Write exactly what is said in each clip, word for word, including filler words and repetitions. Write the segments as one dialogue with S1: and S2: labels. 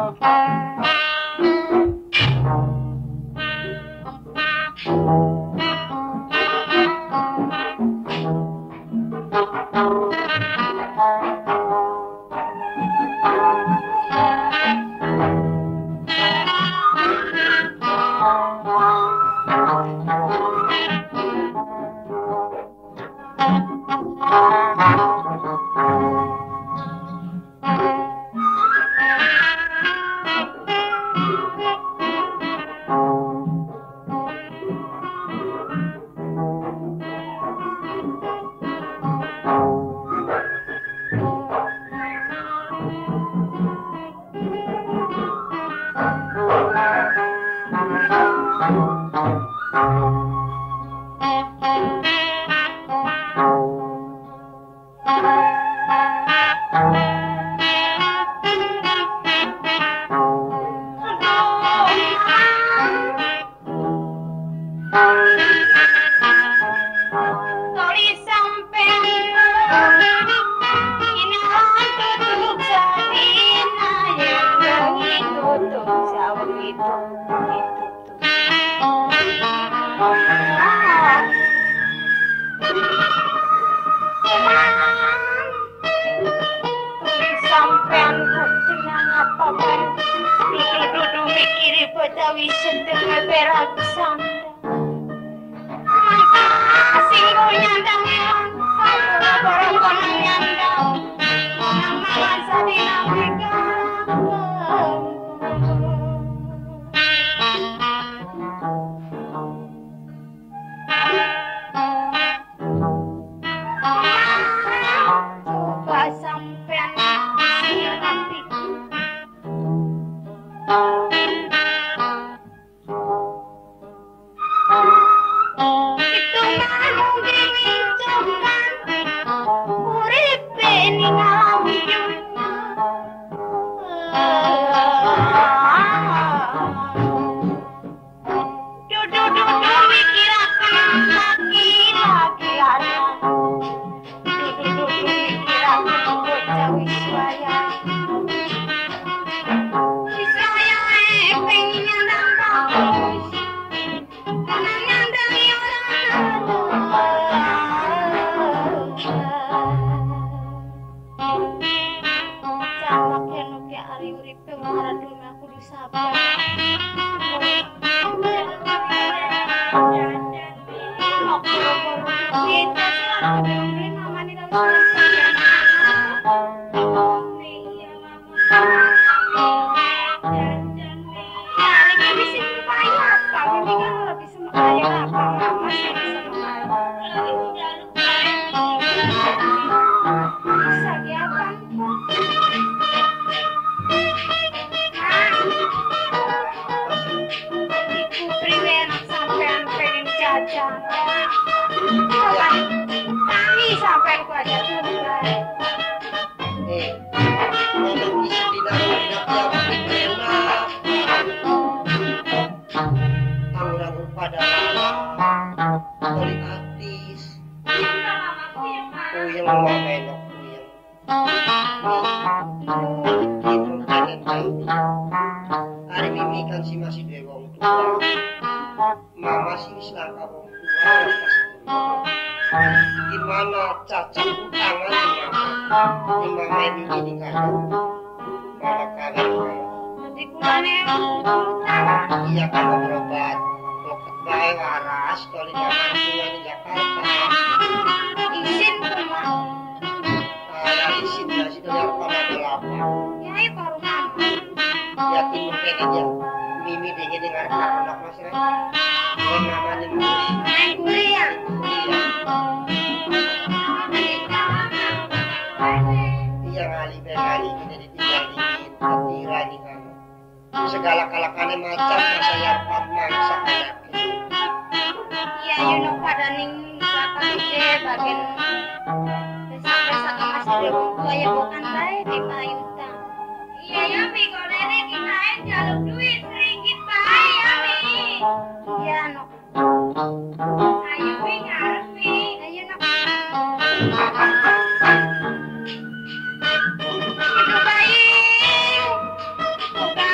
S1: Bukan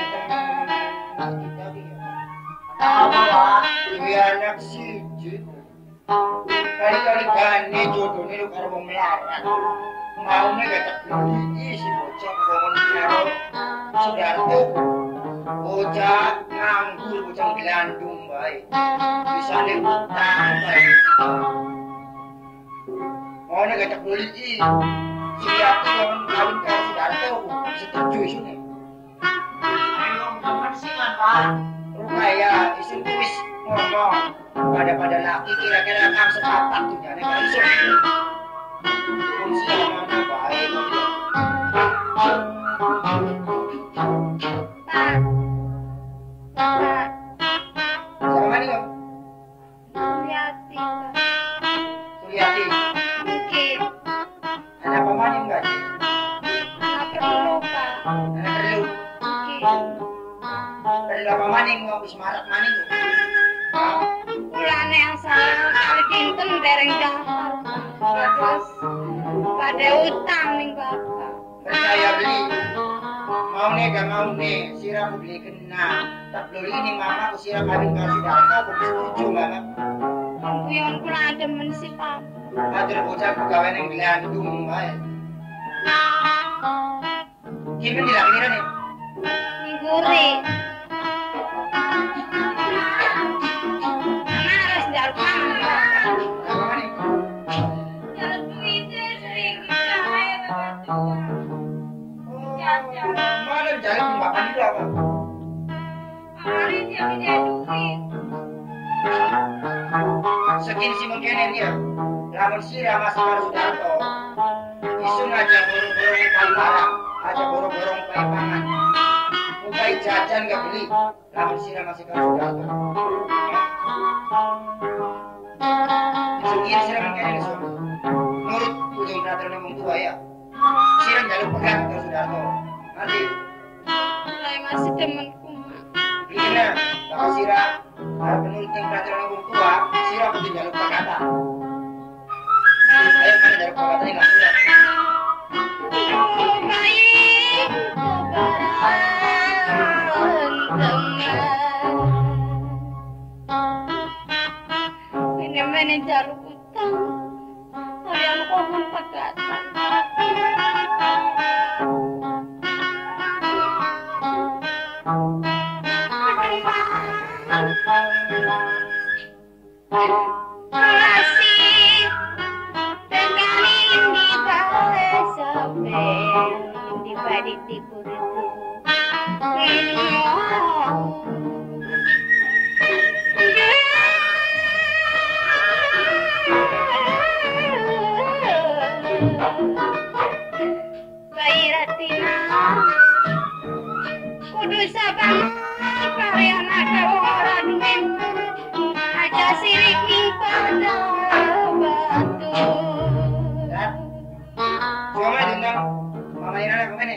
S1: Apa iya anak siji. Kali-kali gane jodone lu karo wong melarat. Maune ketek iki si bocah ngomong karo Sudarto. Bocah nganggur, bocah gelandung bae. Bisane utang bae. Maune ketek iki siap ngomong kawin karo Sudarto. Setuju isune. Ayo ngomong siman, Pak. Rupaya isin wis ngomong pada-pada laki kira-kira kang sepatak tuh jane kan iso. Kunci mana bae to dia. Sama nih kok.
S2: Suryati, Pak.
S1: Suryati.
S2: Oke.
S1: Ada pemain enggak?
S2: Nggak perlu, Pak.
S1: Ada perlu.
S2: Oke.
S1: Perlu apa maning mau wis marak maning kok.
S2: Ulane yang salah kali pinten dereng daftar. Terus pada utang nih Bapak.
S1: Percaya beli. Mau nih gak mau nih, sirah aku beli kena. Tak beli ini mama aku sirah kawin karo Sudarto, aku setuju mama.
S2: Ampuyon kula demen si Pak.
S1: Atur bocah pegawai yang gelandung bae. Gimana dilakira nih?
S2: Ngguri. Mama harus jaluk mama.
S1: Apa maning?
S2: Jaluk duitnya sering kita ayo Bapak.
S1: Mana jalan makan itu apa?
S2: Hari dia punya duit.
S1: Sekin si mungkin dia. Lamun sirah masih karo Sudarto. Isun aja borong-borong pai barang, aja borong-borong pai pangan. Mukai jajan gak beli. Lamun sirah masih karo Sudarto. Sekin sirah mungkin ini so. Nurut ujung peraturan wong tua ya. Sirah jaluk pegang karo Sudarto. Nanti.
S2: Mulai masih temanku, Mak.
S1: Gimana? Kalau sirah harus menurut yang peraturan wong tua, sirah kudu jaluk pakata. Ayo mana jaluk pakata ini langsung.
S2: Aduh, baik. Kebaran teman. Ini jaluk utang. Kalian kohon pagatan. Masih tekanin di bawah sampai di balik tibur itu. Bayi Ratina kudu sabar karya naga ora duwe aja sirik ning pada batu.
S1: Coba dendang. Mama ini ada kemana?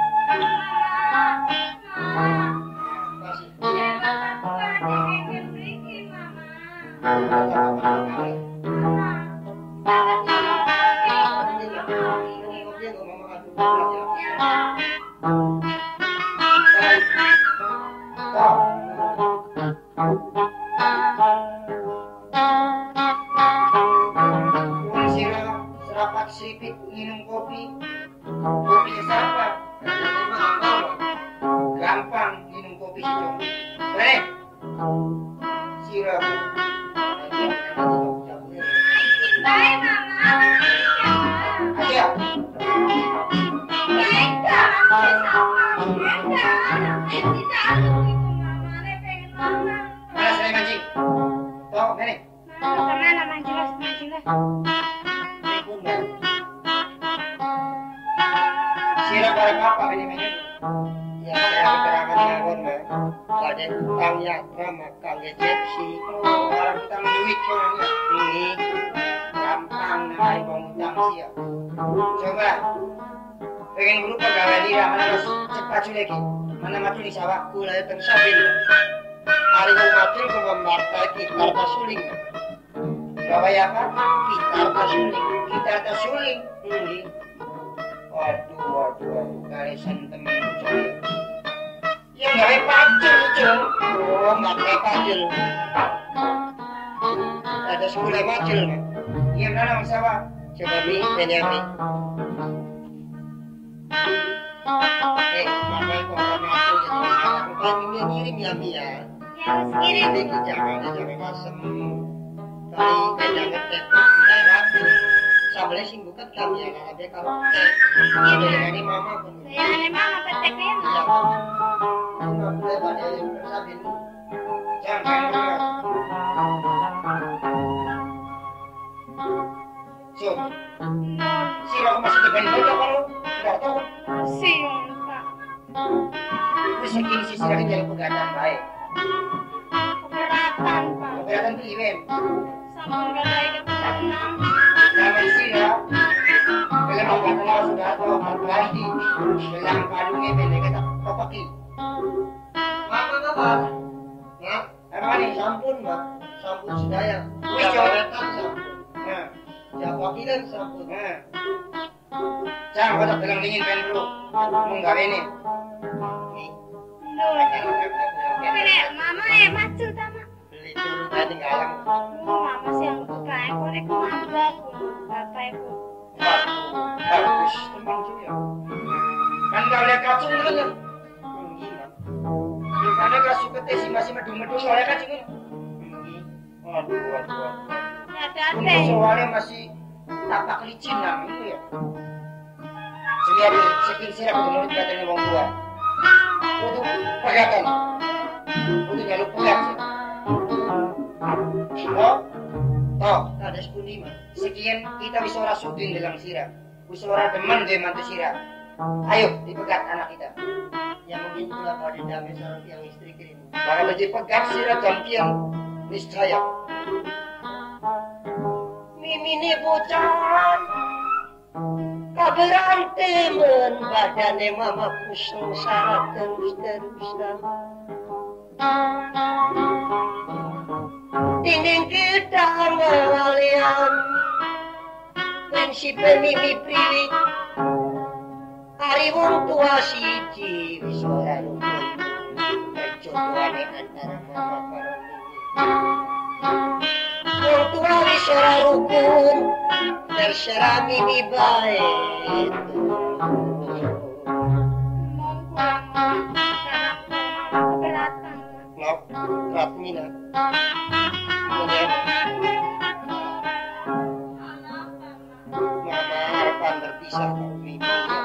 S1: Serapat sipit minum kopi. Kopi siapa? Gampang minum kopi sih Jong. Boleh? Sirap.
S2: Baik mama.
S1: Aja.
S2: Baik dah.
S1: Mana saya mancing? Toh, nenek.
S2: Kemana mancing lah, mancing lah.
S1: Sirap barang apa ini ini? Ya, saya keterangan ngawon mah. Ada utangnya drama kangge Jepsi. Oh, orang utang duit orangnya. Ini gampang namanya bang utang sih ya. Coba. Pengen buru pegawai dia mana harus cepat lagi. Mana matu di sawahku lah teng sabil. Hari yang mati ko marta gitar ta suling. Gawe apa? Gitar ta suling. Gitar ta suling. Ini. Waduh, waduh, waduh, kalisan temen coy. Yang gawe pacul, Jung. Oh, mak gawe pacul. Ada sekolah pacul, Mak. Iya, mana Mas Sawa? Coba Mi, Benyamin. Eh, makanya kok kami aku jadi aku kan ini ngirim ya Mi ya.
S2: Ya harus kirim.
S1: Ini jangan jangan masem. Kali kadang ngetek daerah sambalnya sih bukan kami ya ada kalau ini dari mama pun.
S2: Saya aneh mama petek ya.
S1: Iya. Cuma boleh pada yang bersabin. Jangan dengar. So, si aku masih dibanding kalau nggak tahu.
S2: Siung, Pak.
S1: Terus segini sih sih jalan pegadaan baik.
S2: Keberatan, Pak.
S1: Keberatan tuh Iwen.
S2: Sama nggak ada yang keberatan.
S1: Nama sih ya. Dalam angkatan sudah tahu empat lagi. Dalam kalungnya beda kita kopaki. Mama mama. Nah, apa nih sampun mak? Sampun sedaya. Wih coretan sampun. Nah, siapa bilang sampun? Nah. Jangan kotak dalam dingin pen dulu. Menggawe ini. Nih.
S2: Tapi nek mama ya macu tama.
S1: Beli dulu tadi ngalang.
S2: Oh, mama sih yang buka aku nek mabak. Bapak ibu.
S1: Bagus, teman juga. Kan kau lihat kacung kan ya? Karena kau suka tes masih medung-medung soalnya kacung kan? Waduh, waduh, waduh.
S2: Hati-hati.
S1: Untuk soalnya masih tapak licin lah itu ya. Selihat sekian sirap itu menurut katanya orang tua. Untuk pegatan. Untuk jalur pegat sih. Oh, oh, ada sepuluh lima. Sekian kita bisa ora sudin dalam sirap. Bisa ora demen dia mantu sirap. Ayo dipegat anak kita. Yang mungkin pula pada damai seorang yang istri kirim. Maka dipegat sirap jampian niscaya. Mimini bocah kaberan temen badannya mama pusing syarat terus-terusan. Dinding kita ngalian prinsip mimi priwi hari wong tua siji wis ora rukun perjodoane antara mama karo mimi wong tua wis ora rukun terserah mimi bae Rat mina. Mama harapan berpisah karo Mimi.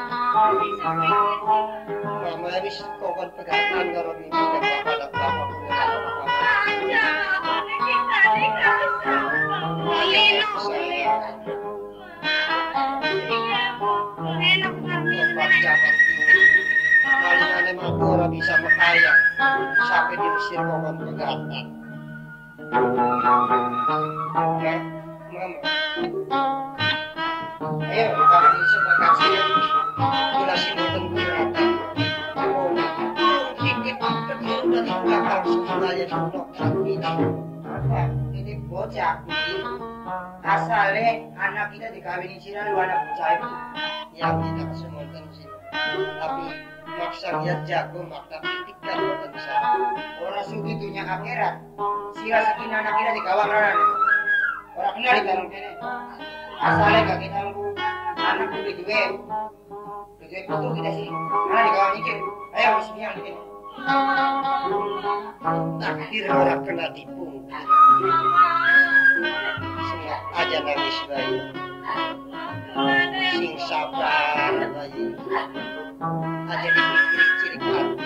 S1: Mama habis kokon pegatan karo Mimi dan bapak-bapak punya.
S2: Enak banget.
S1: Jaman ini. Maling-maling aku ora bisa mekaya sampai diusir kokon pegatan. Ya, Mama. Ayo, kami sepakat sih. Jelasin tentang pegatan. Oh, ini kecil dari belakang sebenarnya sunok ini. Apa? Ini bocah ini. Asalnya anak kita dikawinin sih lalu anak bocah itu. Yang kita kesemutan sih. Tapi maksa dia jago makta kritik dan bertensa orang sugi dunia akhirat sila sakin anak kita di kawang ranan orang kenal di dalam kene asalnya gak kita nunggu anak duwe duwe duwe putu kita sih mana di kawang ikir ayo bismillah di kene takdir orang kena tipu semua aja nangis bayi sing sabar bayi aja dipikir cilik hati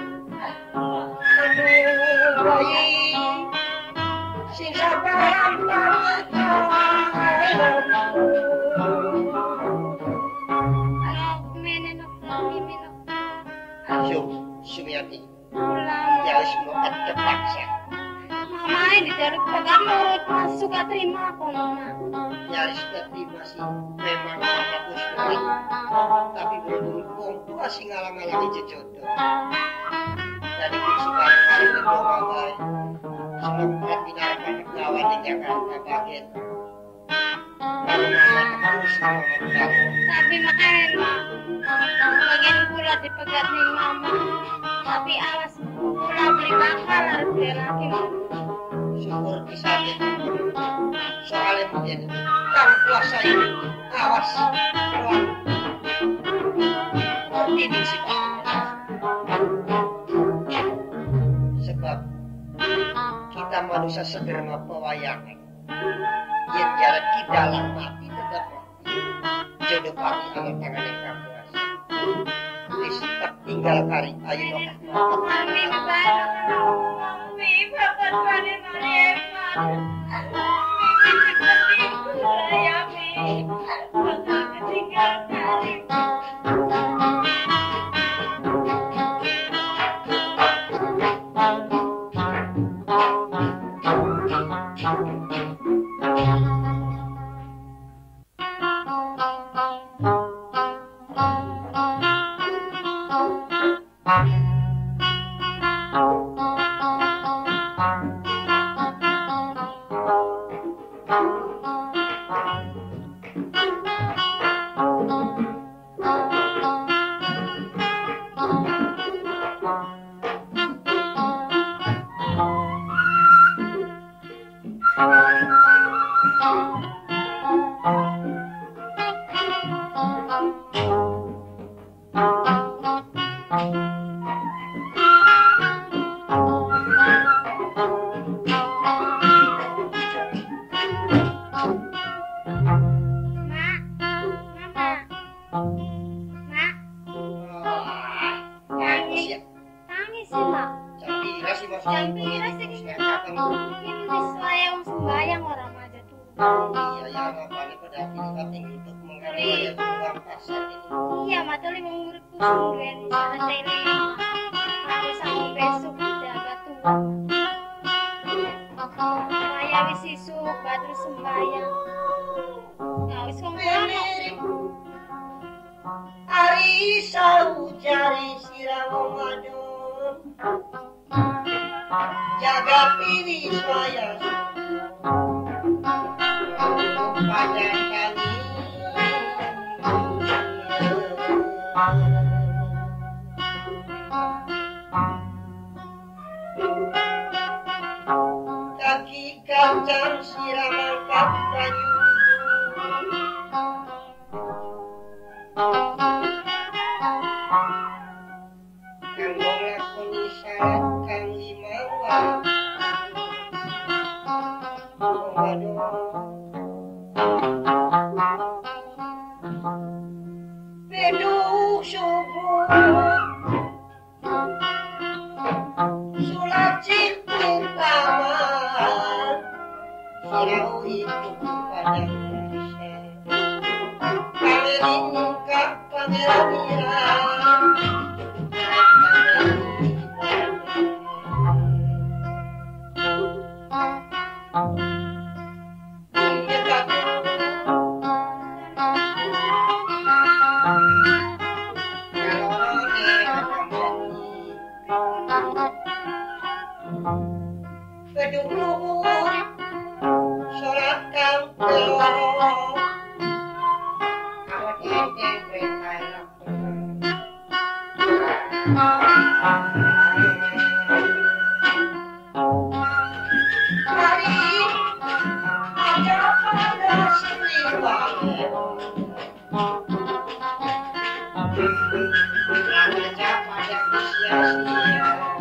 S1: aduh bayi sing sabar ayo Sumiati ya semua terpaksa
S2: mama ini dari pegang nurut masuk gak terima kok mama
S1: nyaris gak terima sih memang aku sekali tapi beruntung tua sih ngalang-ngalangi jejodoh jadi gue sekarang hari ini doa baik semua berat binarakan kawan di Jakarta kaget Kalau mama terus sama kamu.
S2: Tapi makan mak. Bagian gula dipegat nih mama. Tapi awas gula beli bakal harus beli lagi mak.
S1: Syukur bisa gitu. Soalnya mungkin kamu kuasa ini. Awas. Ini sih Pak. Sebab kita manusia sederhana pewayangan. Yang jalan di dalam mati tetap mati. Jodoh pati amal tangan yang kamu kuasa. Please tak tinggal kari ayo dong.
S2: Mami banyak. Mami bapak pada Mariam. Mami seperti itu ya Mi. Bapak ketinggal kari. Iya, matuli mengurutku sungguhan santai nih. Aku sama besok jaga tua. Maya wis isuk, batur sembayang. Nah, wis kong kono.
S1: Ari sau cari sirang madon. Jaga pilih saya. Pada kami. Kaki kancang siraman kayu. Kanggo lakoni syarat kang limawa. Waduh. Beduk subuh Sulacik utaman Sirau itu pada Indonesia Pangerin kak pangeran Iran Beduk luhur sholat kang keloro awak ente berkaya hari ada pada seliwangi ada pada sia-sia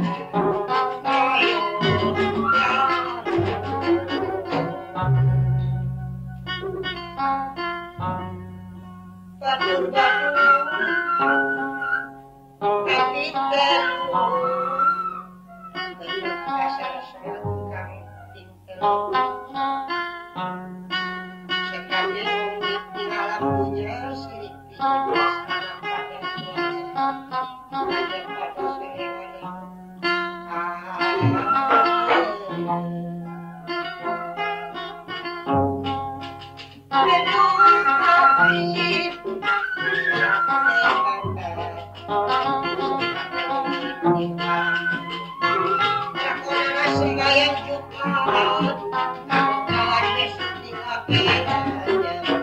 S1: batur-batur tapi terlalu bentuk kasar sholat kang pinter sekali rumit di alam punya sirik di anak pada suara ada pada seliwangi sembahyang Jumat, aku kawan besok di akhirat.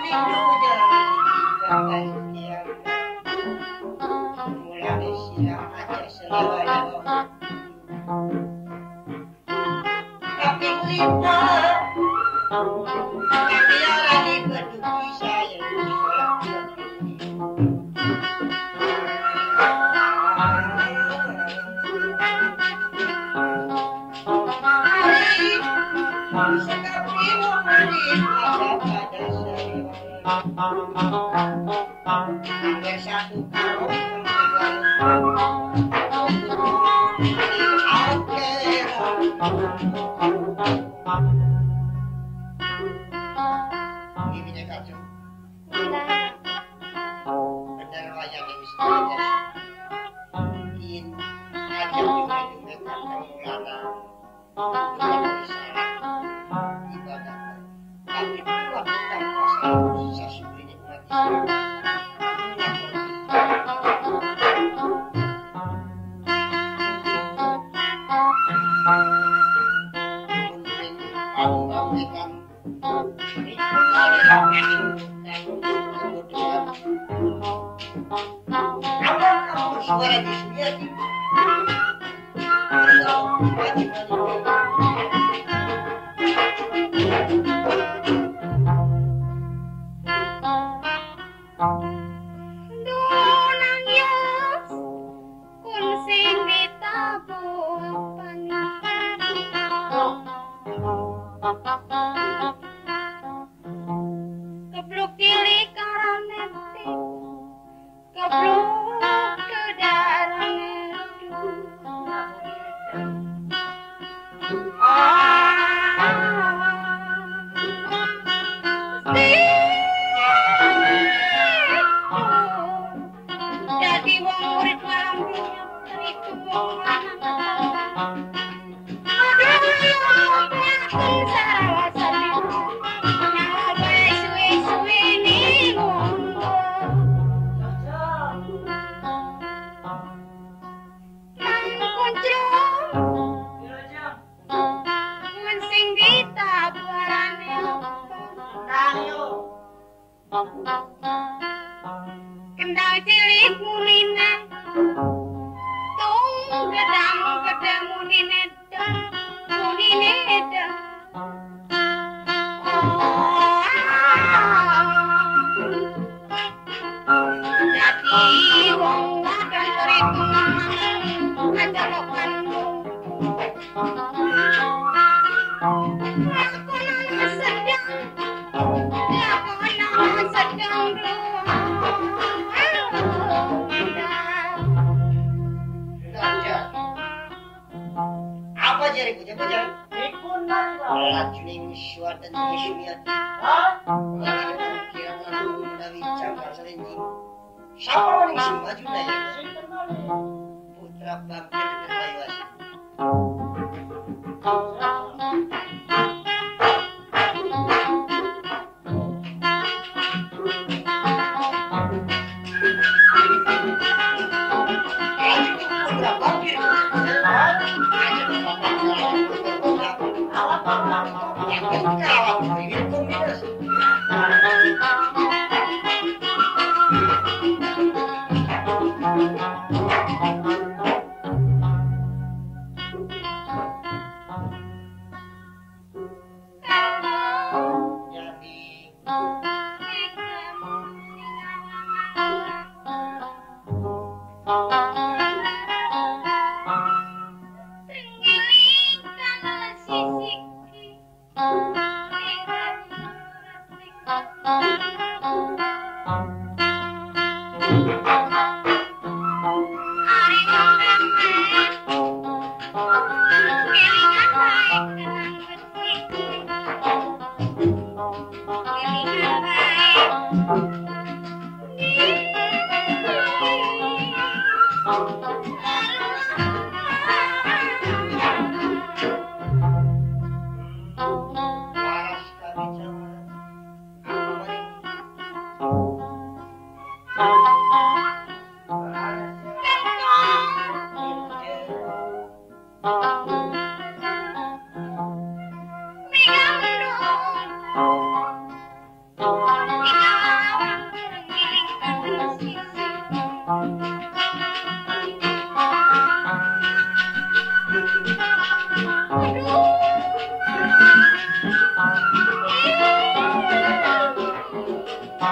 S2: Thank you.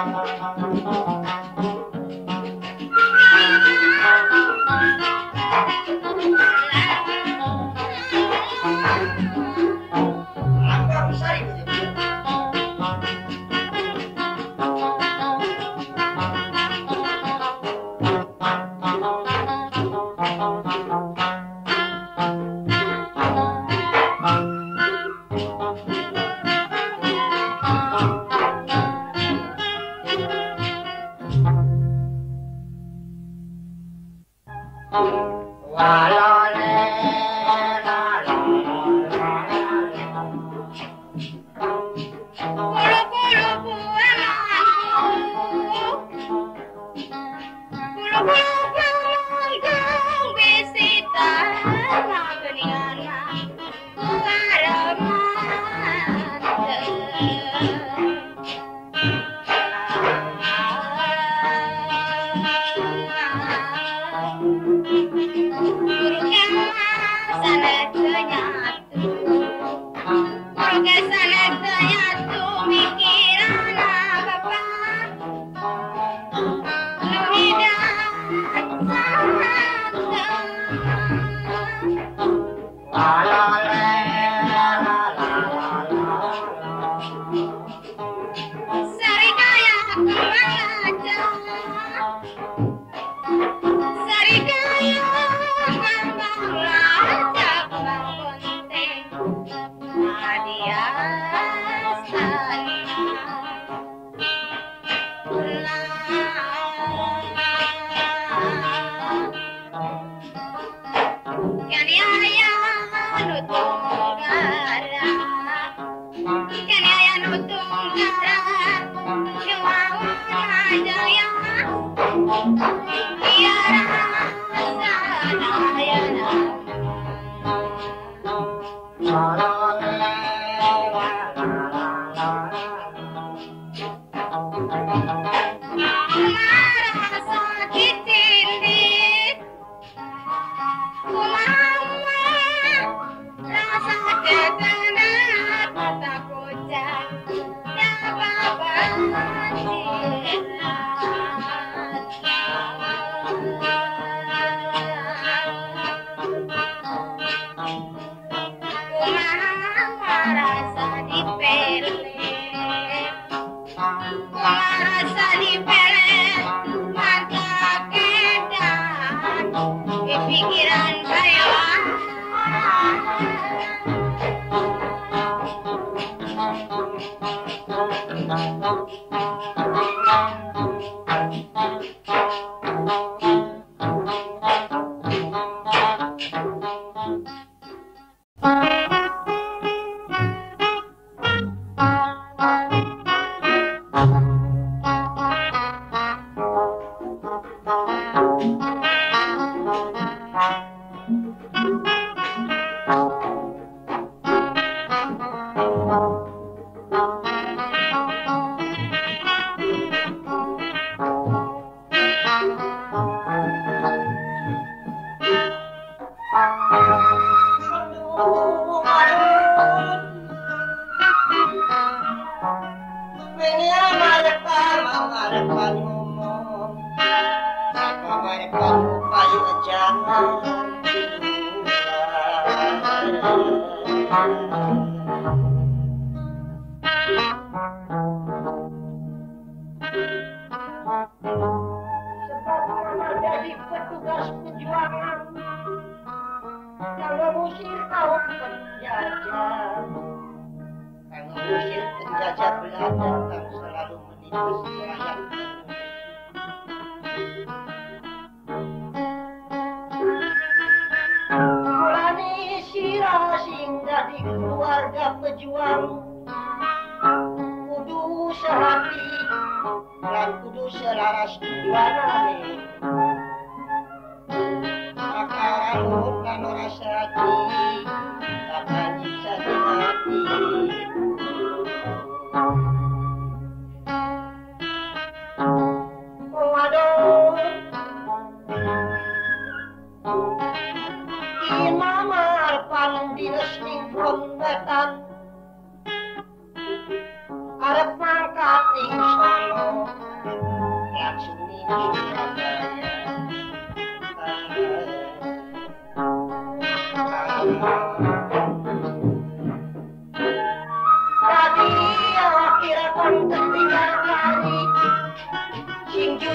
S1: Arep mangkat ing sono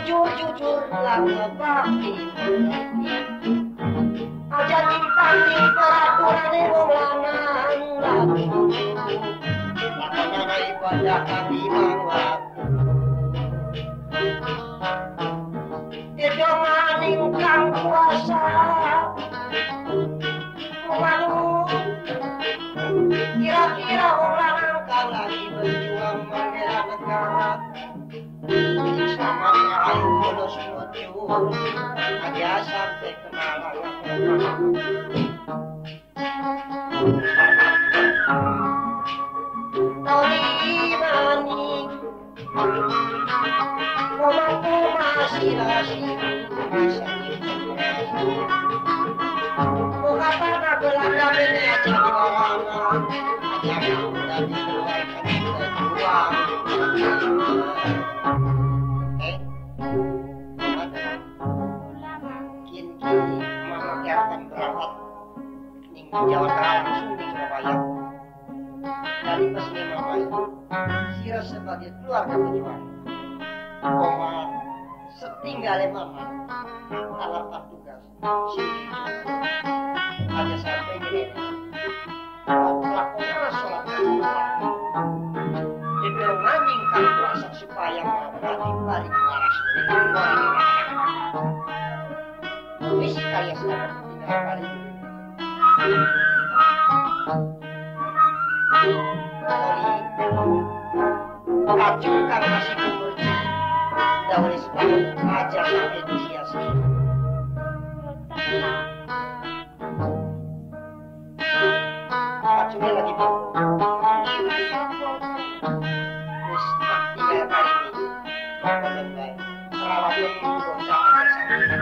S1: jujur-jujur lama bakti aja timpang-ting peraturan wong lanang lagu lakonana ibadah kang limang waktu Dedomaning kang kuasa Waduh kira-kira wong lanang kang lagi berjuang membela negara sama dengan ayu bolos muncul aja sampai kemalangan Toli maning Romanku masih lasi bisa Mengapa nak belanda ini aja di karangan aja yang udah diberikan berjuang eh kini-kini mama akan berangkat ning Jawa Tengah langsung di Surabaya dari pesnya mama itu Sira sebagai keluarga pejuang Komar setinggalnya mama alamat tugas sini aja sampai gini lakukan sholat dibilang nanyingkan puasa supaya mengabdi balik waras wis kaya sama tinggal balik kacung kang masih kumurci dawali sepakat aja sampai disiasi kacungnya lagi bang terus tinggal kali ini bapak-bapak perawatnya dulu jangan bersama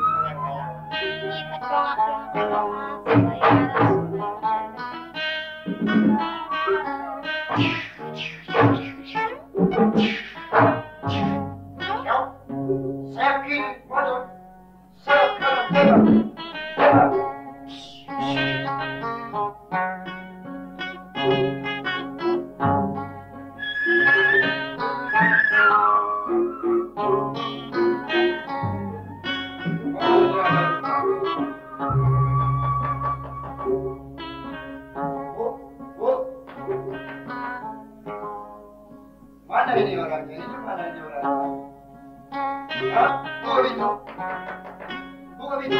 S1: Saking bodoh, sekarang tebak, tebak. Mana ini orangnya? Ini mana ini orangnya? Hah? Buka pintu. Buka pintu.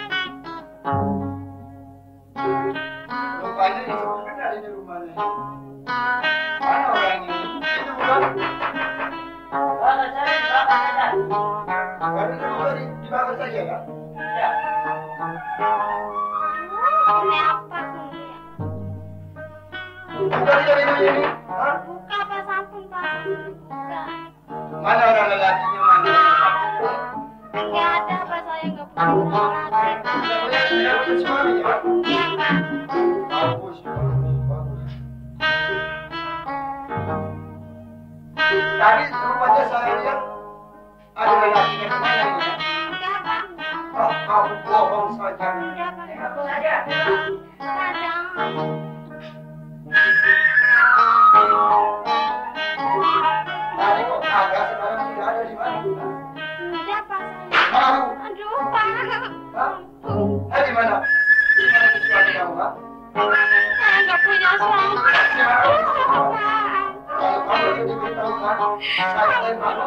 S1: Rupanya ini sebenarnya ini rumahnya. Mana orangnya? Itu bukan. Mana cari di belakang aja. Baru itu buka di, di belakang saja kan? Ya.
S2: Ini apa tuh?
S1: Buka tidak ini ini. Hah?
S2: Buka apa sampun Pak? Buka.
S1: Mana orang lelakinya mana?
S2: Nggak ada Pak, saya nggak punya orang lagi.
S1: Tidak punya, tidak punya suami ya?
S2: Iya Pak.
S1: Bagus, bagus, bagus. Tadi rupanya saya lihat ada lelakinya kemana ini ya?
S2: Enggak Pak.
S1: Oh, kamu bohong saja.
S2: Enggak Pak.
S1: Ngaku saja.
S2: Pak, jangan.
S1: Tadi kok agak sekarang tidak ada di mana?
S2: Enggak Pak.
S1: Mau?
S2: Aduh Pak.
S1: Hah? Eh di mana? Di mana kecuali kamu, Pak?
S2: Saya nggak punya suami. Pak.
S1: Kalau kamu itu diberitahu kan, saya dari mana?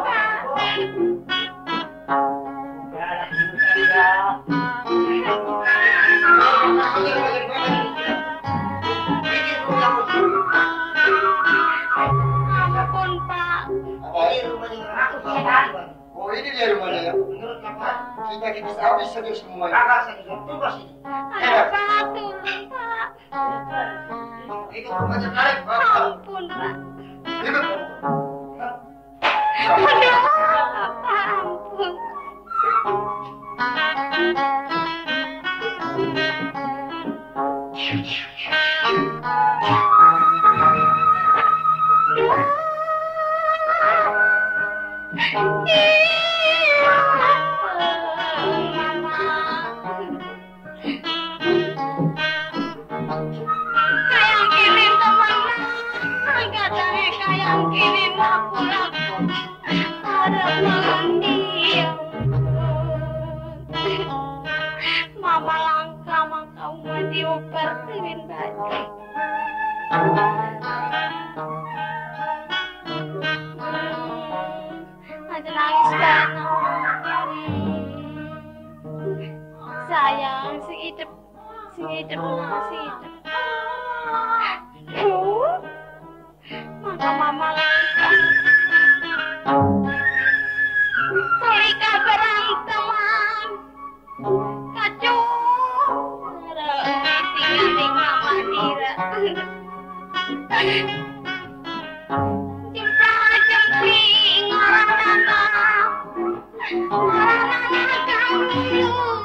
S2: Ampun Pak.
S1: Ini rumahnya aku. Oh ini dia rumahnya ya? Menurut Bapak, kita kita habis saja semuanya. Kakak saya sudah tugas ini.
S2: Aduh Pak, tolong Pak.
S1: Itu rumahnya tarik, Pak.
S2: Ampun Pak.
S1: Ikut.
S2: Aduh, Pak, ampun. Kayang kirim teman, katanya kayang kirim aku laku. Ada mandi. Ya Mama langka maka mau diobatin baik. Ada nangis kan? Sayang, si hidup, si hidup, si hidup. Uh, maka mama langka. Sorry kabarang teman. Kacau. Tinggal di mama dira. Jempra jempring orang anak. Orang anak kamu.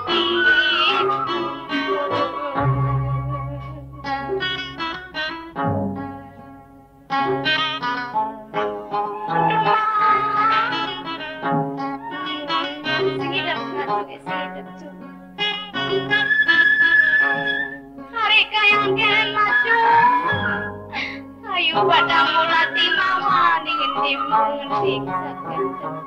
S2: Hari kayang keren maju. Ayo pada mulati mama dingin dimenting sakit.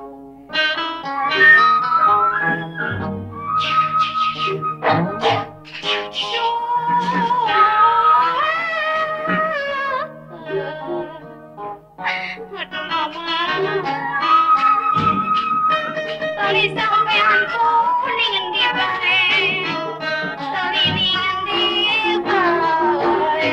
S2: Aduh mama. Tali sampean kuningan di bae. Tali ningan di bae.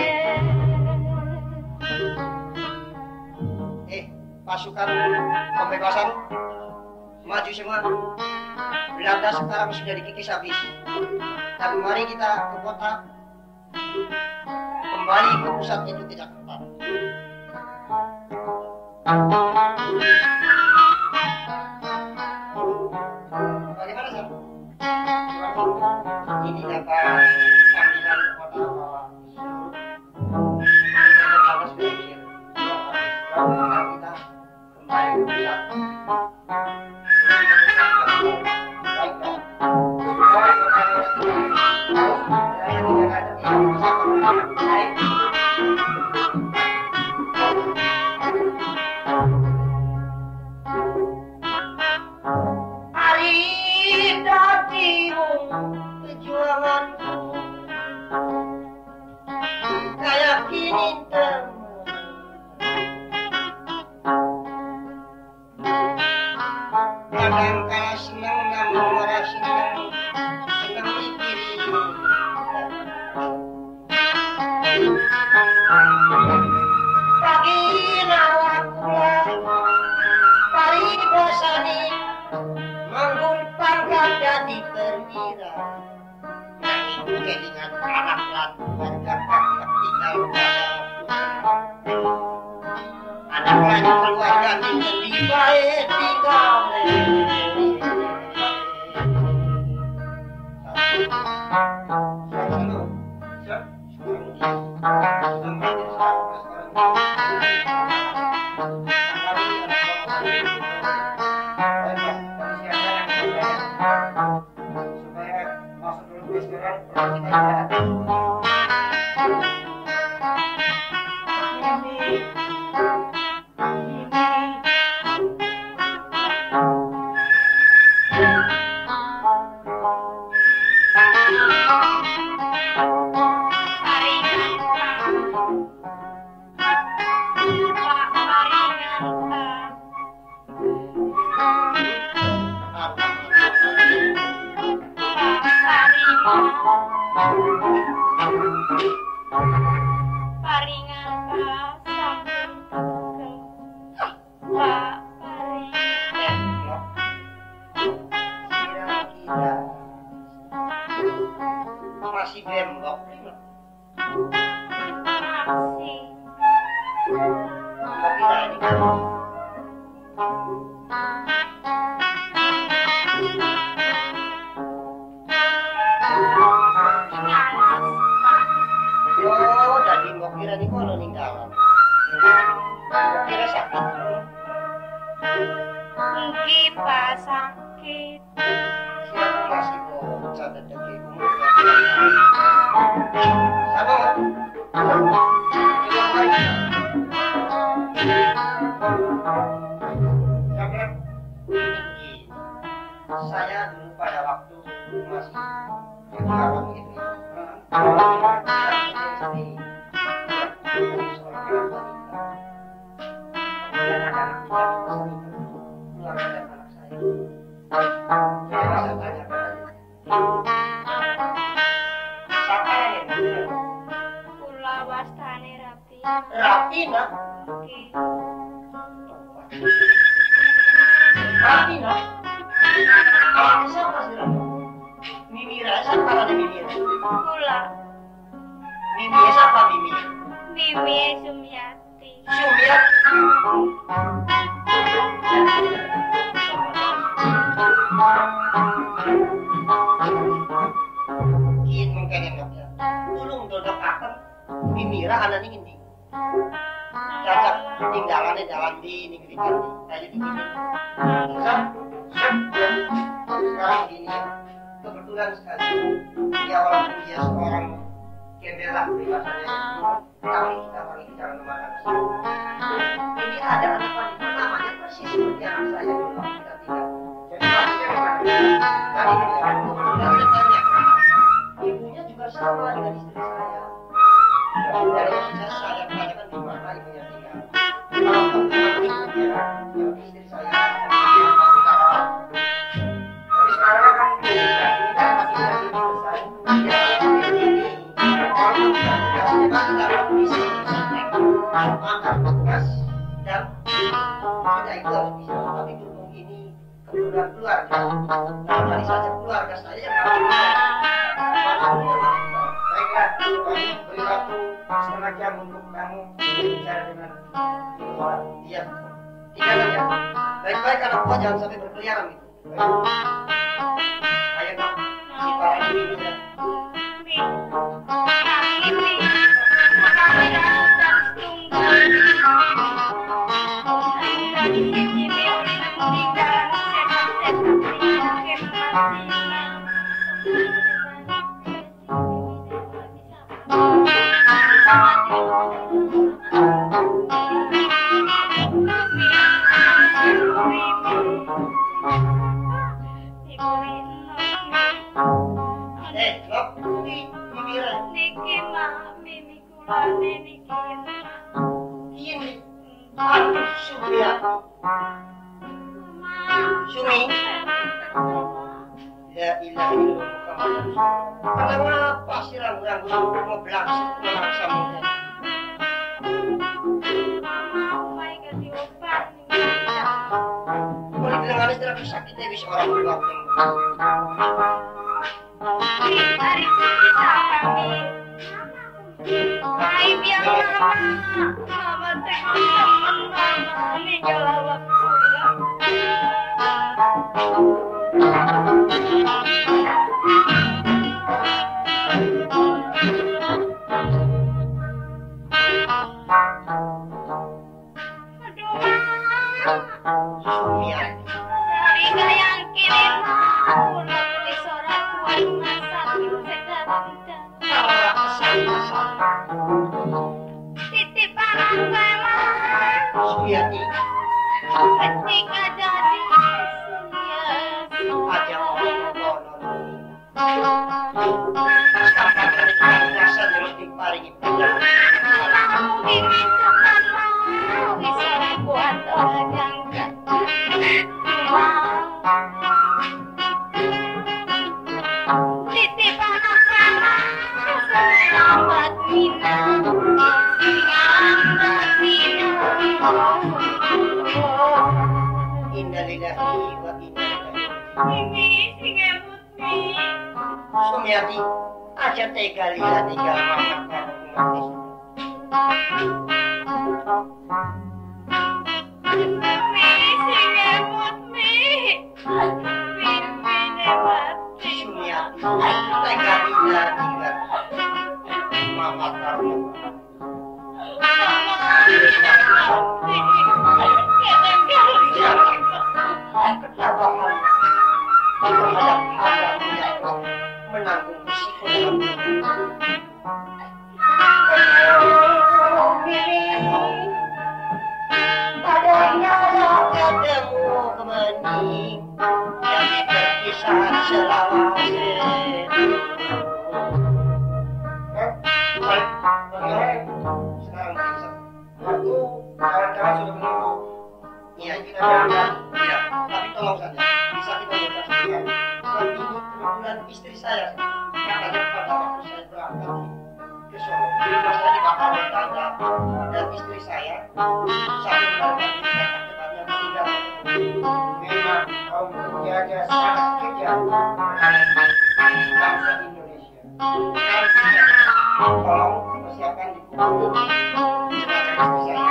S1: Eh, pasukan pembebasan maju semua. Belanda sekarang sudah dikikis habis. Tapi mari kita ke kota. Kembali ke pusat itu ke Jakarta. Bagaimana, Sam? Ini dapat panggilan ke kota bahwa Belanda sudah diusir. Lalu kita kembali ke pusat. Kadang kala senang namun marah senang, senang mikirin. Pagi nawakulah, pari bosani, manggung pangkat jadi perwira. Nanging kelingan anak lan keluarga kakak tinggal pada anak lan keluarga tinggal di bae tinggal. Masih bembok masih tapi ini oh jadi mbok kira di kono ninggalan kira sakit
S2: mungkin pas sakit
S1: siapa masih bocah dedek ibu sama saya dulu pada waktu masih berkeluarga begitu ya. Seorang wanita. Kemudian ada anak keluarga dan anak saya. Saya rasa tanya kepada siapa yang
S2: Kula wastane Rapi.
S1: Rapi, nak.
S2: Oke.
S1: Rapi, nak. Rapi siapa sih, Rapi? Mimira, siapa ada Mimira?
S2: Kula.
S1: Mimi siapa Mimi?
S2: Mimi Sumiati.
S1: Sumiati. Kian mungkin yang ya. Tulung dodok akan Mimira anak ini nih. Cacak tinggalannya jalan di ini gerikan di kayak gitu gini. Susah, sekarang gini ya. Kebetulan sekali dia walaupun dia seorang gembel lah bahasanya kami kita kami kita kemana ini ada anak wanita namanya persis seperti anak saya dulu waktu kita tinggal jadi maksudnya memang tadi kebetulan saya tanya ibunya juga sama dengan istri saya dari maksudnya saya tanyakan di mana ibunya tinggal kalau kebetulan ibunya ya istri saya tapi sekarang kan kita masih masih selesai ya angkat tugas dan kita itu harus bisa tapi berhubung ini kebetulan keluarga nah tadi saja keluarga saya yang baiklah kami beri waktu setengah jam untuk kamu bicara dengan dia tidak saja baik-baik anak buah jangan sampai berkeliaran gitu ayo dong si para ini juga Sumi, la ilaha illallah. Kenapa sih ragu-ragu mau belangsung melaksa muda? Boleh bilang ada setelah sakitnya bisa orang berdua.
S2: Hari itu bisa kami. Hai biar mama, mama tengok teman mama ini jawab pulang.
S1: Suyati
S2: ketika jadi
S1: aja ngomong sampai dari rasa terus diparingi pedang
S2: ini bukan mau bisa buat orang yang titip anak mama selamat minang selamat minang
S1: innalillahi wa inna ilaihi
S2: ini si ngebut nih
S1: Sumiati aja tega lihat tinggal makan kamu mati
S2: mi si ngebut mi mi mi nebati
S1: Sumiati tega lihat tinggal mama kamu ketabahan terhadap hamba ya Allah menanggung risiko dalam padanya ketemu kemening yang saat selawase. Sekarang bisa. Aku kawan-kawan sudah menunggu. Iya, kita berangkat. Iya, tapi tolong saja. Bisa kita berangkat. Dan ini kebetulan istri saya. Katanya pada waktu saya berangkat ke Solo, saya bakal bertanya. Dan istri saya sampai berangkat tempatnya meninggal. Memang kaum penjaga sangat kejam. Bangsa Indonesia. Tolong persiapkan di buku jenazah istri saya.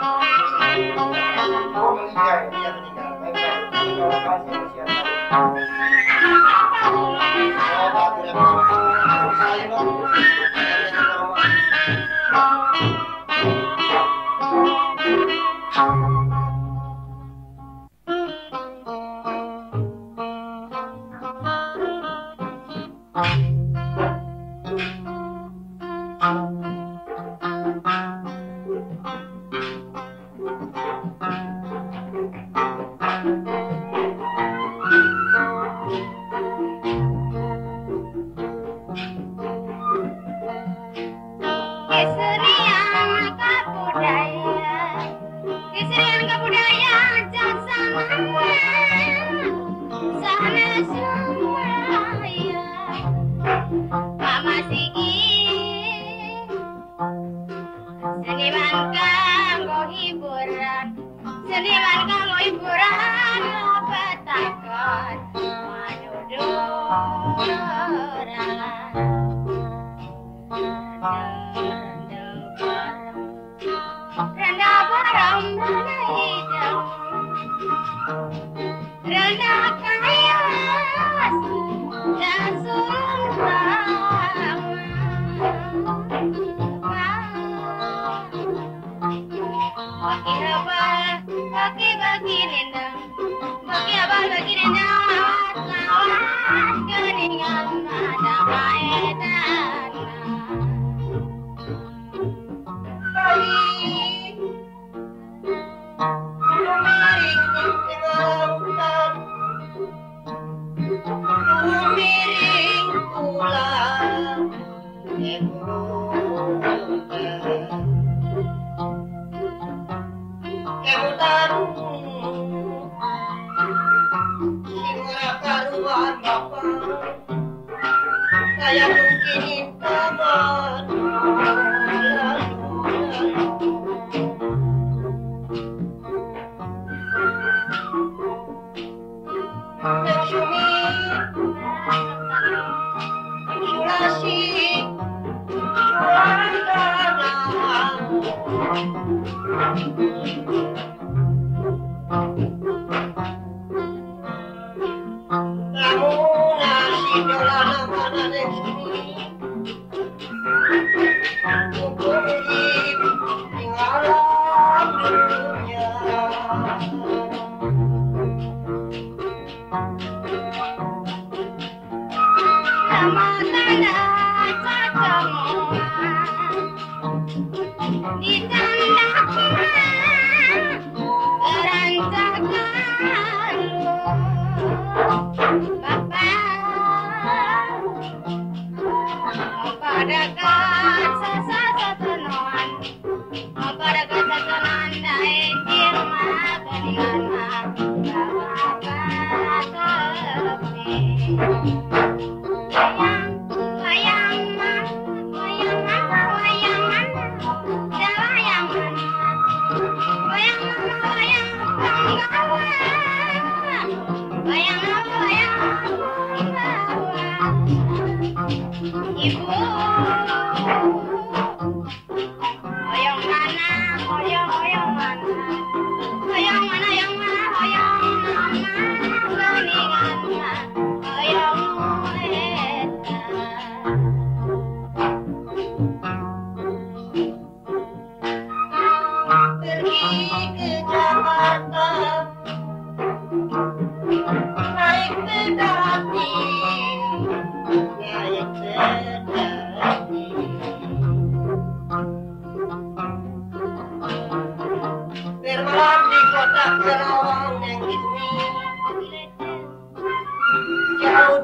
S1: Oh meninggal, dia meninggal. Baiklah, kalau kasih persiapkan. Oh, Pak, tidak apa-apa. Saya loh.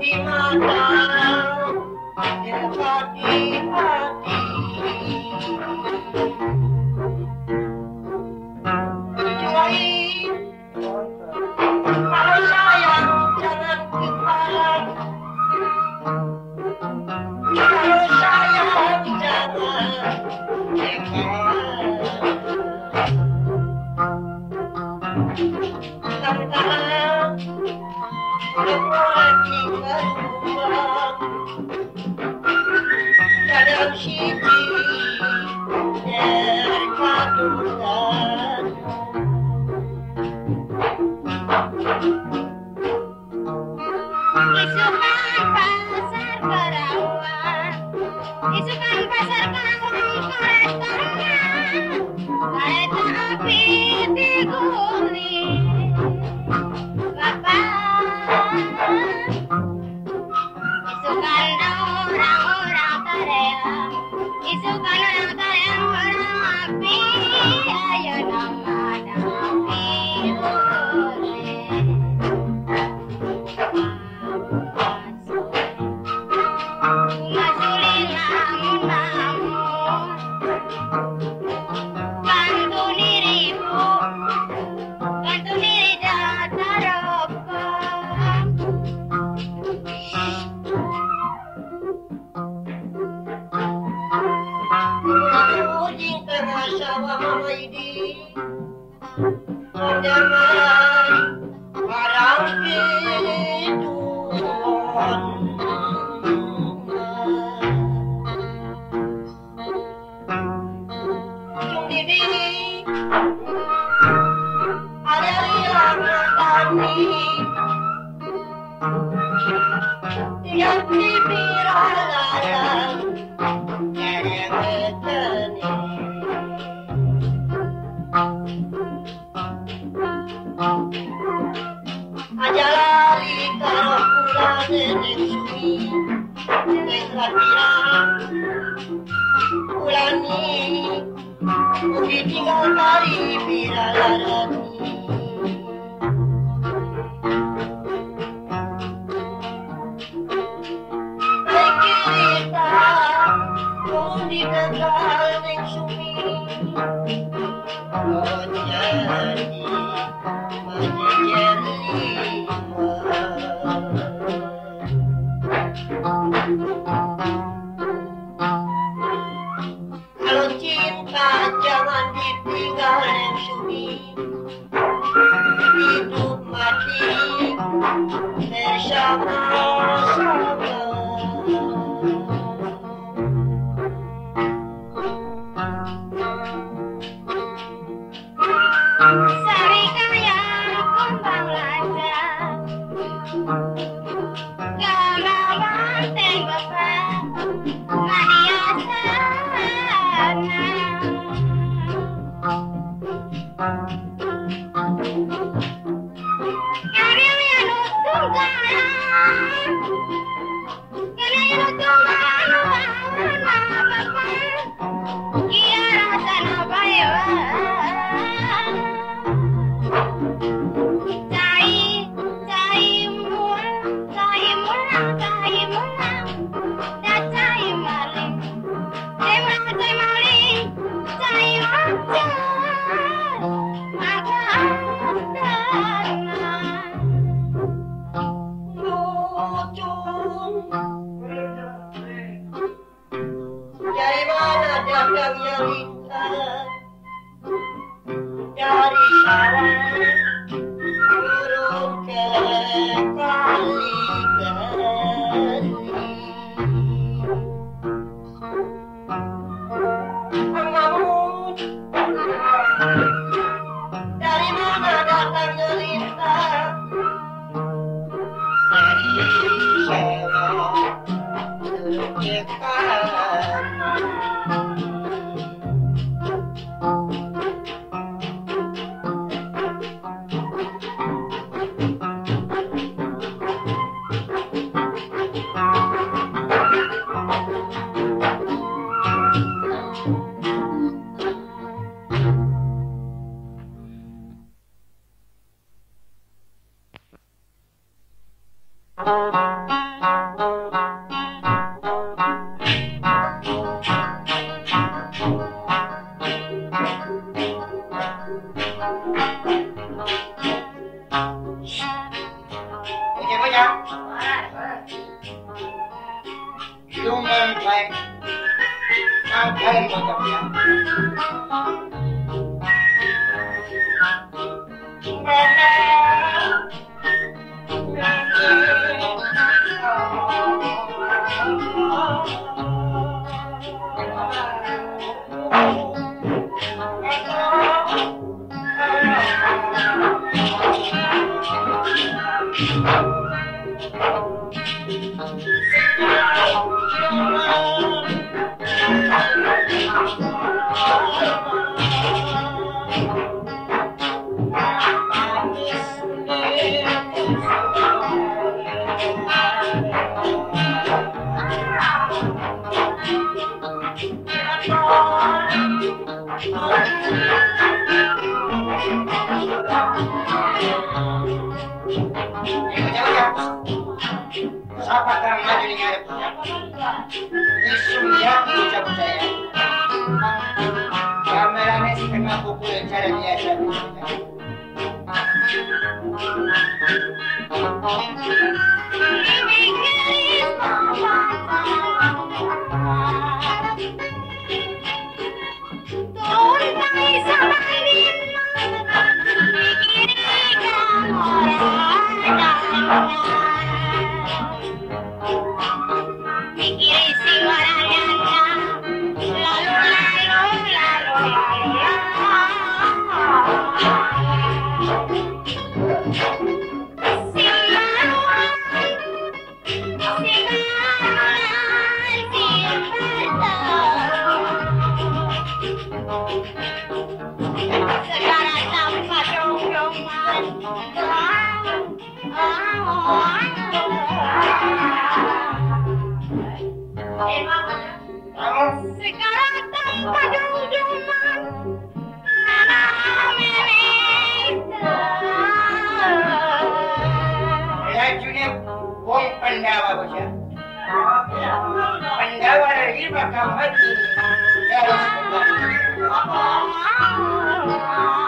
S1: di mata, dekat di hati. Kecuali kalau sayang jangan kepala. Kalau sayang jangan kepala. Orang tinggal pulang dalam sini terkatukan.
S2: Isukan pasar Karawang, isukan pasar Karawang, keretanya kereta api diguling. Bapak, isukan orang-orang teriak, isukan orang teriak, orang api, ayo nama api boleh.
S1: Kalau cinta jangan ditinggal yang sunyi, hidup mati bersama-sama.
S2: Sari kaya kumbang laja, gambar banteng bapak, Nadia sana. Kami yang utung galang, kami yang utung galang, bapak, kia rasa nabayang.
S1: Dari mana datangnya bintang? Dari sawah turun ke kali-kali. Namun dari mana datangnya bintang? Dari sawah turun ke kali. Thank you. Bocah-bocah. Lumayan baik. Angkalan bocah-bocah. Siapa yang maju di ngarepnya? Isunya bocah-bocah ya. Kameranya setengah pukul yang cara biasa.
S2: Sekarang tanpa jom-joman
S1: Rajunya wong Pandawa bocah. Pandawa lima kamar ini.